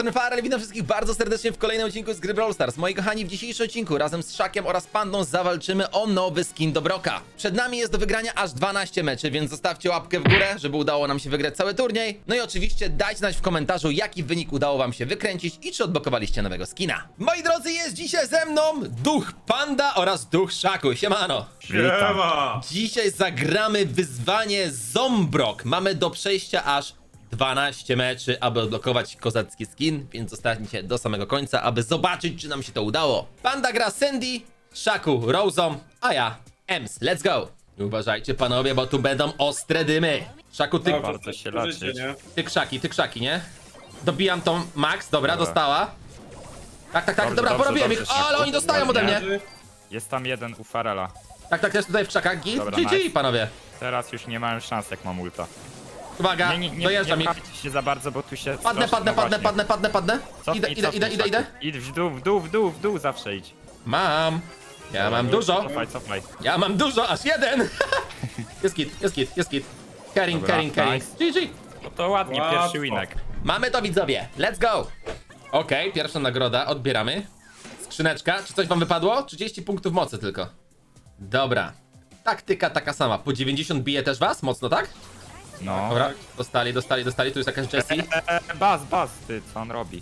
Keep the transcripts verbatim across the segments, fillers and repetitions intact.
strony Farel, witam wszystkich bardzo serdecznie w kolejnym odcinku z gry Brawl Stars. Moi kochani, w dzisiejszym odcinku razem z Szakiem oraz Pandą zawalczymy o nowy skin do Broka. Przed nami jest do wygrania aż dwanaście meczy, więc zostawcie łapkę w górę, żeby udało nam się wygrać cały turniej. No i oczywiście dajcie znać w komentarzu, jaki wynik udało wam się wykręcić i czy odblokowaliście nowego skina. Moi drodzy, jest dzisiaj ze mną duch Panda oraz duch Szaku. Siemano. Siema. Dzisiaj zagramy wyzwanie Zombrok. Mamy do przejścia aż dwanaście meczy, aby odblokować kozacki skin, więc zostańcie do samego końca, aby zobaczyć, czy nam się to udało. Panda gra Sandy, Szaku Rose'ą, a ja Ems. Let's go! Uważajcie panowie, bo tu będą ostre dymy. Szaku, ty... Bardzo się leczyć. Ty krzaki, ty krzaki, nie? Dobijam tą Max, dobra, Dobra. dostała. Tak, tak, tak, Dobrze, dobra, dobrze, porobiłem dobrze, ich, ale Szaku. oni dostają ode mnie. Jest tam jeden u Farela. Tak, tak, też tutaj w krzakach, git, Dobra, G G, nice. panowie. Teraz już nie mają szans, jak mam ulta. Uwaga, Nie, nie, nie, dojeżdżam nie ich. pchajcie się za bardzo, bo tu się... Padnę, strasznie- padnę, no padnę, właśnie. padnę, padnę, padnę. Cofnij, Idę, idę, cofnij, idę, idę, idę. Szaku. Idź w dół, w dół, w dół, w dół, w dół zawsze idź. Mam. Ja mam dużo. Cofaj, cofaj. Ja mam dużo, aż jeden. Jest git, jest git, jest git. Carrying, Dobra, carrying, carrying. nice. G G. No to ładnie, Łatwo. pierwszy winek. Mamy to, widzowie. Let's go. Okej, pierwsza nagroda, odbieramy. Skrzyneczka, czy coś wam wypadło? trzydzieści punktów mocy tylko. Dobra. Taktyka taka sama. Po dziewięćdziesiąt bije też was? Mocno, tak? No. Dobra, dostali, dostali, dostali. Tu jest jakaś Jessie. E, baz, baz, ty, co on robi?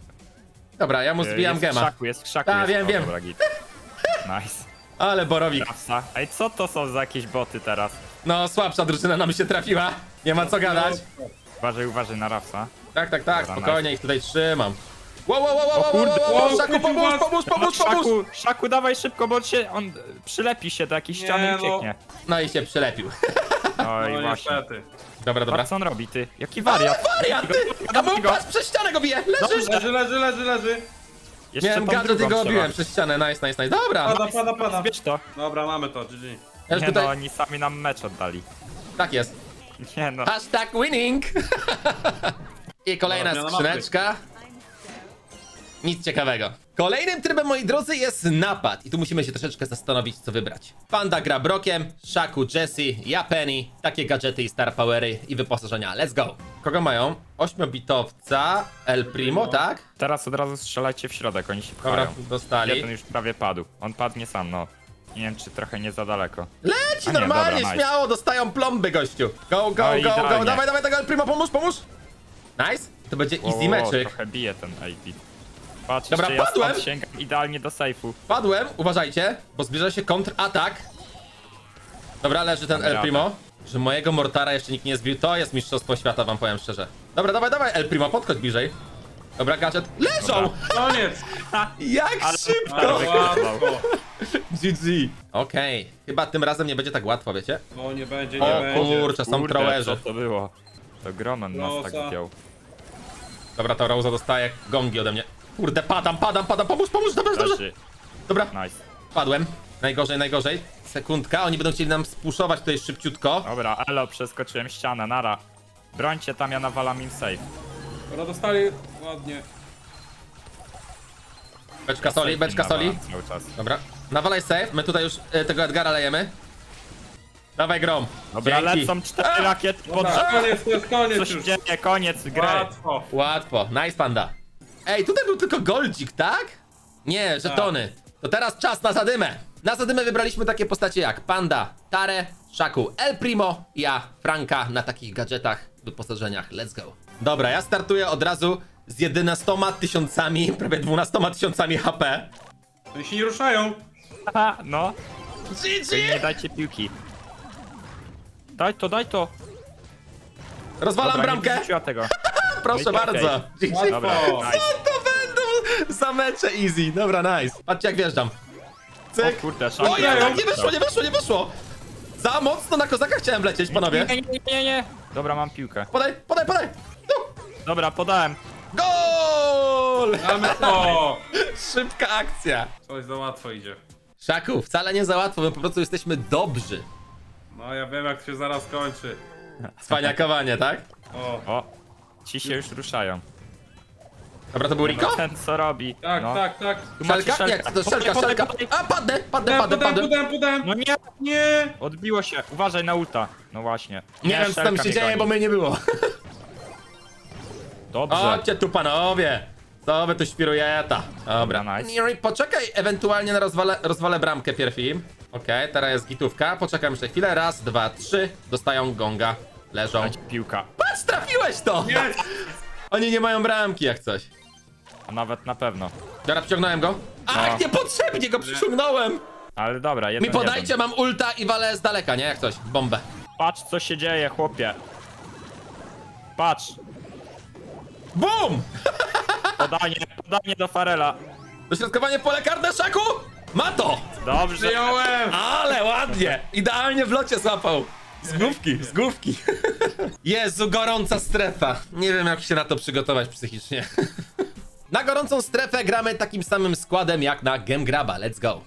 Dobra, ja mu E, zbijam jest w gema. krzaku, jest w krzaku. Ta, jest. wiem, O, wiem. Dobra, git. Nice. Ale borowik. Rafsa. Ej, co to są za jakieś boty teraz? No, słabsza drużyna nam się trafiła. Nie ma co gadać. Uważaj, uważaj na Rafsa. Tak, tak, tak, Dobra, spokojnie, ich tutaj trzymam. Wow, wow, wow, wow, wow, kurde, wow, wow, wow, Szaku, pomóż, was- pomóż, pomóż, pomóż. Szaku, Szaku, dawaj szybko, bo on się, on przylepi się do jakiejś Nie, ściany i no. ucieknie. No i się przylepił. Oj, No właśnie. niestety. Dobra, dobra. Patrz, co on robi, ty? Jaki wariat? Wariat, ty! A mu patrz, przez ścianę go bije! Leży! Leży, leży, leży, leży. Jeszcze Miałem tą gadżet i drugą go obiłem trzeba. przez ścianę, nice, nice, nice. Dobra, Pada, pada, pada. Wiesz to? Dobra, mamy to, G G. ja już Nie no, tutaj... oni sami nam mecz oddali. Tak jest. Nie no. Hashtag winning! I kolejna Dobra, zmiana skrzyneczka. Nic ciekawego. Kolejnym trybem, moi drodzy, jest napad. I tu musimy się troszeczkę zastanowić, co wybrać. Panda gra Brokiem, Szaku Jessie, ja Penny. Takie gadżety i star powery i wyposażenia. Let's go! Kogo mają? Ośmiobitowca, El Primo, tak? Teraz od razu strzelajcie w środek, oni się Dobra, pchają. dostali. Jeden już prawie padł. On padnie sam, no. Nie wiem, czy trochę nie za daleko. Leci A nie, normalnie, dobra, nice. śmiało, dostają plomby, gościu. Go, go, No go, go, idealnie. dawaj, dawaj tego El Primo, pomóż, pomóż. Nice, to będzie O, easy o, meczyk. trochę bije ten A P. Patrz, Dobra, jeszcze ja padłem. stąd sięgam idealnie do sejfu. Padłem, uważajcie, bo zbliża się kontratak. Dobra, leży ten El Dobra. Primo. Że mojego Mortara jeszcze nikt nie zbił, to jest mistrzostwo świata, wam powiem szczerze. Dobra, dawaj, dawaj, El Primo, podchodź bliżej. Dobra, gadżet. Leżą! Dobra. Koniec. Jak Ale- szybko! Ale łatwo. G G. Okej, chyba tym razem nie będzie tak łatwo, wiecie? No nie będzie, nie O będzie. kurczę, są Kurde, co trołerzy. to było? To Gromen nas tak Nosa. zdjął. Dobra, to Rosa dostaje gongi ode mnie. Kurde, padam, padam, padam, pomóż, pomóż, dobrze, dobrze. Leży. Dobra, Nice. padłem. Najgorzej, najgorzej. Sekundka, oni będą chcieli nam spuszować tutaj szybciutko. Dobra, elo, przeskoczyłem ścianę, nara. Brońcie tam, ja nawalam im safe. Dobra, dostali ładnie. Beczka soli, Safe beczka im soli. nawalam cały czas. Dobra, nawalaj safe, my tutaj już e, tego Edgara lejemy. Dawaj grom. Dobra, Dzięki. lecą cztery rakiety pod... Dobra, koniec, to jest Co koniec się już. dzieje? Koniec gry. Łatwo. Łatwo, nice panda. Ej, tutaj był tylko goldzik, tak? Nie, żetony. To teraz czas na zadymę. Na zadymę wybraliśmy takie postacie jak Panda, Tare, Szaku, El Primo, ja, Franka na takich gadżetach, wyposażeniach. Let's go. Dobra, ja startuję od razu z jedenastoma tysiącami, prawie dwunastoma tysiącami H P. Oni się nie ruszają. Aha, no. G Tylko nie G! dajcie piłki. Daj to, daj to. Rozwalam Dobra, bramkę. nie wyrzuciła tego. Proszę No i okej. bardzo. G G. Dobra, Łatwo. nice. To będą za mecze easy. Dobra, nice. Patrzcie jak wjeżdżam. O Cyk. kurde, szak. O, jednak nie wyszło, nie wyszło, nie wyszło. Za mocno na kozaka chciałem lecieć, panowie. Nie, nie, nie, nie. Dobra, mam piłkę. Podaj, podaj, podaj. Tu. Dobra, podałem. Gol! Mamy to. Szybka akcja. Coś za łatwo idzie. Szaku, wcale nie za łatwo, my po prostu jesteśmy dobrzy. No ja wiem, jak to się zaraz kończy. Cwaniakowanie, tak? O. O, ci się już ruszają. Dobra, to był Rico? Ten co robi? Tak, no. tak, tak. Tu macie Szelka? Nie, szelka. to szelka, Podaj, szelka. podaj, A, padnę, padnę, Podałem, padnę, podałem, padnę. podałem, podałem. No nie, Nie. odbiło się. Uważaj na ulta. No właśnie. Nie wiem, co tam szelka się mnie dzieje, goni. bo mnie nie było. Dobrze. Chodźcie tu, panowie. Co wy tu świrujeta? Dobra. Dobra, nice. Niri, poczekaj ewentualnie na rozwale, rozwalę bramkę pierwi. Okej, teraz jest gitówka. Poczekam jeszcze chwilę. Raz, dwa, trzy. Dostają gonga. Leżą. Leci piłka. Patrz, trafiłeś to! Nie! Oni nie mają bramki jak coś. A nawet na pewno. Dobra, wciągnąłem go. Ach, No. niepotrzebnie go przyciągnąłem! Ale dobra, jeden, Mi podajcie, jeden. mam ulta i walę z daleka, nie? Jak coś. Bombę. Patrz co się dzieje, chłopie. Patrz. BUM! Podanie, podanie do Farela. Dośrodkowanie w pole karne, Szaku! Ma to! Dobrze. Przyjąłem! Ale ładnie! Idealnie w locie złapał. Z główki, z główki. Jezu, gorąca strefa. Nie wiem, jak się na to przygotować psychicznie. Na gorącą strefę gramy takim samym składem jak na Game Graba. Let's go.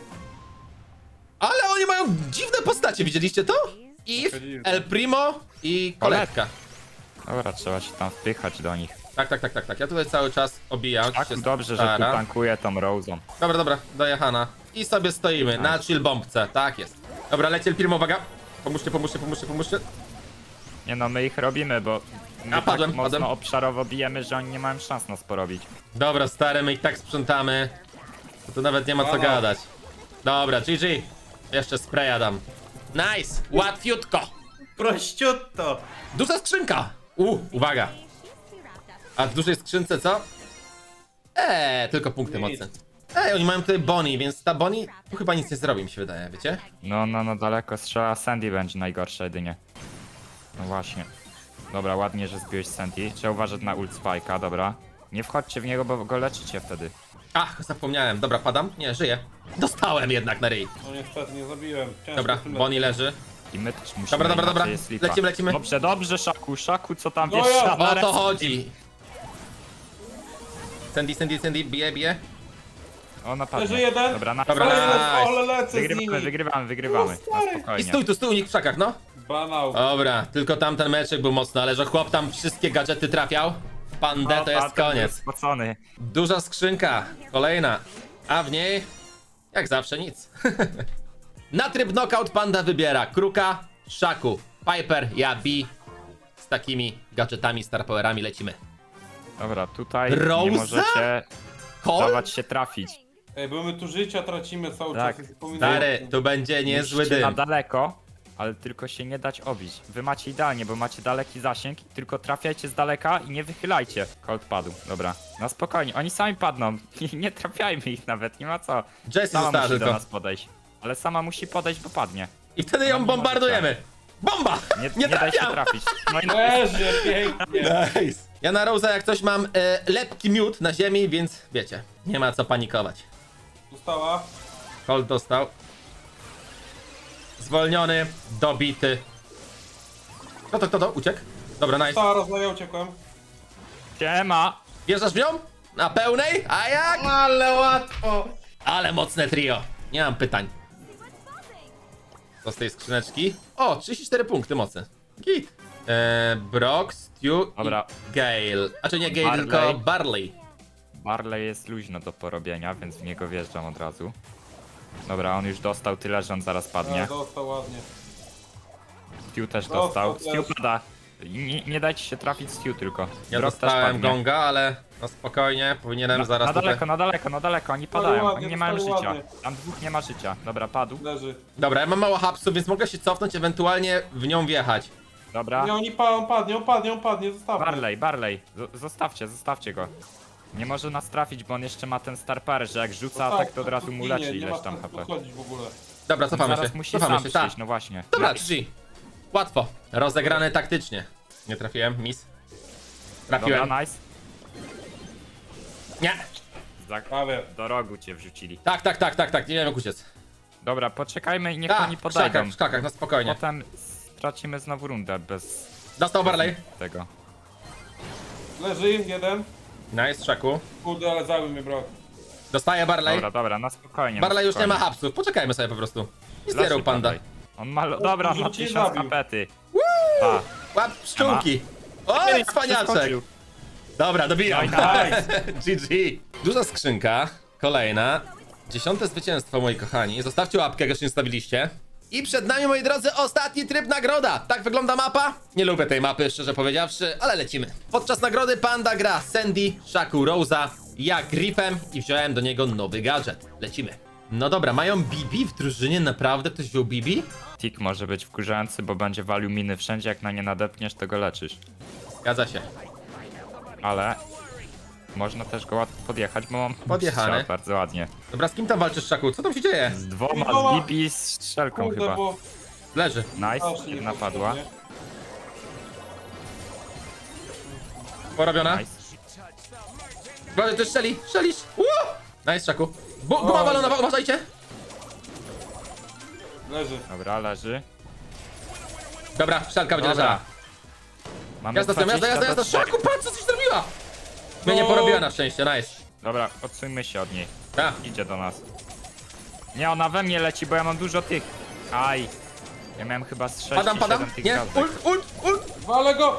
Ale oni mają dziwne postacie, widzieliście to? Eve, El Primo i Koletka. Dobra, trzeba się tam wpychać do nich. Tak, tak, tak, tak, tak. Ja tutaj cały czas obijam. Tak, się dobrze, że tu stara. tankuję tą Rose'ą. Dobra, dobra, dojechana. I sobie stoimy na chill bombce, tak jest. Dobra, leci El Primo, uwaga. Pomóżcie, pomóżcie, pomóżcie, pomóżcie. Nie no, my ich robimy, bo my A, padłem, tak mocno padłem. obszarowo bijemy, że oni nie mają szans nas porobić. Dobra, stary, my i tak sprzątamy. To tu nawet nie ma co Dobra. gadać. Dobra, G G. Jeszcze spraya dam. Nice, łatwiutko. Prościutto! Duża skrzynka. U, uwaga. A w dużej skrzynce co? Eee, tylko punkty Nic. mocne. Ej, oni mają tutaj Bonnie, więc ta Bonnie tu chyba nic nie zrobi, mi się wydaje, wiecie? No, no, no, daleko strzela Sandy będzie najgorsza jedynie. No właśnie. Dobra, ładnie, że zbiłeś Sandy. Trzeba uważać na ult Spike'a, dobra. Nie wchodźcie w niego, bo go leczycie wtedy. Ach, zapomniałem. Dobra, padam? Nie, żyję. Dostałem jednak na ryj. No niestety, nie zabiłem. Ciężko Dobra, tyle. Bonnie leży. I my też musimy. Dobra, dobra, inaczej dobra. jest lipa. Lecimy, lecimy. Dobrze, dobrze, Szaku, Szaku, co tam No wiesz? ja- O to chodzi. Sandy, Sandy, Sandy, bije, bije. O, napadnie. Leży jeden. Dobra, na Dobra, Ale, nice. ale lecę z Wygrywamy, nimi. wygrywamy, wygrywamy. No, stary. Na I spokojnie. stój tu, stój u nich w krzakach, no. Banał. Dobra, tylko tamten meczek był mocny, ale że chłop tam wszystkie gadżety trafiał. W pandę to jest koniec. Spocony. Duża skrzynka, kolejna. A w niej, jak zawsze, nic. Na tryb knockout panda wybiera Kruka, Szaku, Piper, ja B. Z takimi gadżetami, star powerami lecimy. Dobra, tutaj Rosa? nie możecie Kol? dawać się trafić. Ej, bo my tu życia tracimy cały Tak. czas. i zapominamy Stary, o tym. tu będzie niezły Musicie na dym. daleko, ale tylko się nie dać obić. Wy macie idealnie, bo macie daleki zasięg, tylko trafiajcie z daleka i nie wychylajcie. Cold padł, dobra. Na spokojnie, oni sami padną. Nie trafiajmy ich nawet, nie ma co. Jessie Sama została musi do tylko. nas podejść. Ale sama musi podejść, bo padnie. I wtedy ją No nie bombardujemy. Bomba! Nie, Nie nie daj się trafiam! trafić. No i Leży, pięknie. Nice. Ja na Rosa jak coś mam e, lepki miód na ziemi, więc wiecie, nie ma co panikować. Została. Colt dostał. Zwolniony, dobity. Kto to, kto to? Uciekł? Dobra, nice. Została, rozmawiał, uciekłem. siema. Wjeżdżasz w nią? Na pełnej? A jak? Ale łatwo. Ale mocne trio. Nie mam pytań. Co z tej skrzyneczki? O, trzydzieści cztery punkty mocy. Git. Eee, Brock, Stu Dobra. i Gale. A czy nie Gale, Barley. tylko Barley. Barley jest luźno do porobienia, więc w niego wjeżdżam od razu. Dobra, on już dostał tyle, że on zaraz padnie. Ale dostał ładnie. Stu też Dostał dostał. też. Stu pada. Nie, nie dajcie się trafić Stu tylko. Ja Brock też dostałem padnie. gonga, ale no spokojnie, powinienem Na, zaraz na tutaj... daleko, na daleko, na daleko, oni padają, ładnie, oni nie mają dostali życia. ładnie. Tam dwóch nie ma życia. Dobra, padł. Leży. Dobra, ja mam mało hapsów, więc mogę się cofnąć, ewentualnie w nią wjechać. Dobra. Nie, oni pa, on padnie, on padnie, on padnie, zostawmy. Barley, Barley, Z- zostawcie, zostawcie go. Nie może nas trafić, bo on jeszcze ma ten star power, że jak rzuca atak, to od razu mu ginie, leczy nie ileś ma tam sensu H P. podchodzić w ogóle. Dobra, cofamy Zaraz się. musi Cofamy sam się, tak. przyjść, no właśnie. Dobra, G G. Łatwo. Rozegrane taktycznie. Nie trafiłem, miss. Trafiłem. Dobra, nice. Nie. Za, Prawie. do rogu cię wrzucili. Tak, tak, tak, tak, tak, nie wiem jak uciec. Dobra, poczekajmy i niech Tak, oni w podejdą. krzakach, w krzakach, no spokojnie. Potem stracimy znowu rundę bez Dostał Barley. tego. Leży im jeden. Nice, szaku. Kurde, ale zabił mnie, bro. Dostaje Barley. Dobra, dobra, na spokojnie. na Barley już nie ma spokojnie. hapsów, poczekajmy sobie po prostu. I Leży zbierał panda. Barley. On ma... lo- Dobra, Może ma cię tysiąc zabił. kapety. Pa. Łap pszczółki. O, cwaniaczek. Przeskoczył. Dobra, dobijam. No i nice. G G. Duża skrzynka, kolejna. Dziesiąte zwycięstwo, moi kochani. Zostawcie łapkę, jak jeszcze nie stawiliście. I przed nami, moi drodzy, ostatni tryb nagroda. Tak wygląda mapa. Nie lubię tej mapy, szczerze powiedziawszy, ale lecimy. Podczas nagrody Panda gra Sandy, Shaku, Rosa, ja Griffem i wziąłem do niego nowy gadżet. Lecimy. No dobra, mają B B w drużynie, naprawdę? Ktoś wziął B B? Tik może być wkurzający, bo będzie walił miny wszędzie, jak na nie nadepniesz, to go leczysz. Zgadza się. Ale można też go łatwo podjechać, bo mam Podjechany. strzał bardzo ładnie. Dobra, z kim tam walczysz, Shaku? Co tam się dzieje? Z dwoma, Dwoma. z B B, z strzelką Kurde, chyba. bo... Leży. Nice, Aż nie jedna padła. potrzebnie. Porobiona. Nice. Uważaj, ty strzeli, strzelisz. Uuu! Nice, Shaku. Bu guma O, walona, nie. uważajcie. Leży. Dobra, leży. Dobra, strzelka będzie Dobra. leżała. Mamy Jazda, z tym, jazda, jazda, dwadzieścia do jazda. trzech. Shaku, patrz, co coś zrobiła. Mnie nie No. porobiła na szczęście, nice. Dobra, odsuńmy się od niej. A, Idzie do nas. Nie, ona we mnie leci, bo ja mam dużo tych. Aj. Ja miałem chyba z sześć padam, padam. tych Nie, gwiazdek. ult, ult, ult. Wale go!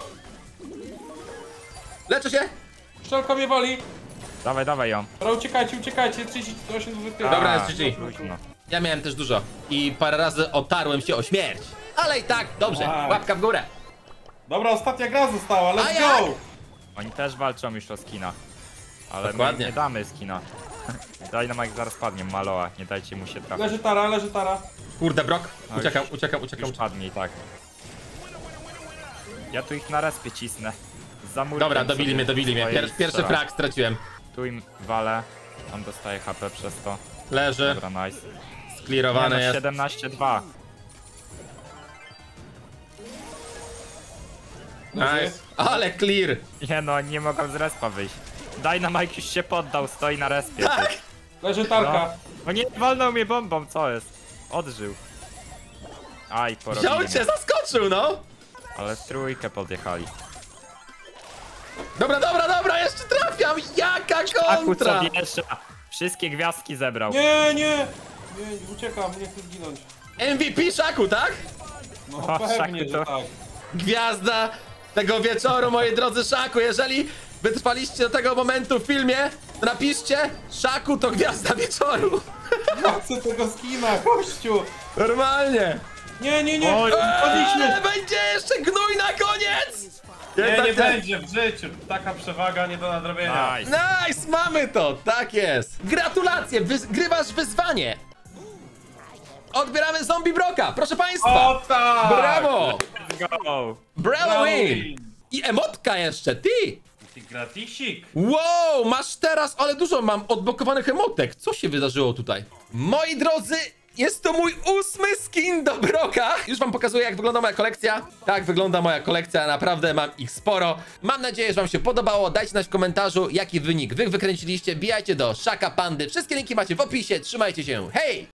Leczę się. Szczelka mnie wali. Dawaj, dawaj ją. Dobra, uciekajcie, uciekajcie. trzydzieści osiem do tyłu. Dobra, A, jest G G. luźno. Ja miałem też dużo. I parę razy otarłem się o śmierć. Ale i tak, dobrze. Aj. Łapka w górę. Dobra, ostatnia gra została, A let's jak? go! Oni też walczą już o skina. Ale Dokładnie. my nie damy skina. Dynamite zaraz padnie, Maloa. Nie dajcie mu się trafić. Leży tara, leży tara. Kurde, Brok. No Uciekam, już- uciekam, uciekam. Już padnie i tak. Ja tu ich na respie cisnę. Za murkiem Dobra, dobili sobie mnie, dobili mnie. swoje Pier pierwszy strzela. frag straciłem. Tu im walę. On dostaje H P przez to. Leży. Dobra, nice. Sklirowany Nie, no, jest. siedemnaście dwa. Nice. Ale clear. Nie no, nie mogą z respa wyjść. Dynamite już się poddał, stoi na respie. Tak. Leży No. tarka. no nie, walnął mnie bombą, co jest? Odżył. Aj, porobili Wziął mnie. cię, zaskoczył, no. Ale w trójkę podjechali. Dobra, dobra, dobra, jeszcze trafiam. Jaka Aku co kontra. wjeżdża. Wszystkie gwiazdki zebrał. Nie, nie! Nie, uciekam, nie chcę zginąć. M V P Shaku, tak? No O, pewnie, Szaku że to- tak. Gwiazda tego wieczoru, moi drodzy Shaku. Jeżeli wytrwaliście do tego momentu w filmie, to napiszcie Shaku to gwiazda wieczoru. Ja chcę tego skina, gościu! Normalnie. Nie, nie, nie! Oj, Ale będzie jeszcze gnój na koniec. Nie, Jednak nie będzie w życiu. Taka przewaga nie do nadrobienia. Nice. Nice, mamy to, tak jest. Gratulacje, wygrywasz wyzwanie. Odbieramy zombie Broka, proszę państwa. O tak! Brawo, Let's go. brawo win. I emotka jeszcze, ty. Ty gratisik. Wow, masz teraz, ale dużo mam odblokowanych emotek. Co się wydarzyło tutaj? Moi drodzy, jest to mój ósmy skin do Broka. Już wam pokazuję, jak wygląda moja kolekcja. Tak wygląda moja kolekcja, naprawdę mam ich sporo. Mam nadzieję, że wam się podobało. Dajcie znać w komentarzu, jaki wynik wy wykręciliście. Bijajcie do Shaka Pandy. Wszystkie linki macie w opisie. Trzymajcie się, hej!